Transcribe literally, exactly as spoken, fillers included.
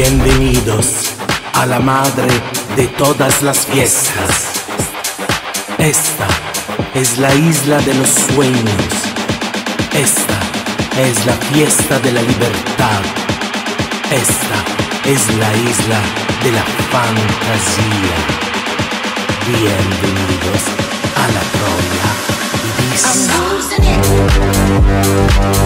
Bienvenidos a la madre de todas las fiestas. Esta es la isla de los sueños. Esta es la fiesta de la libertad. Esta es la isla de la fantasía. Bienvenidos a la Troya Ibis.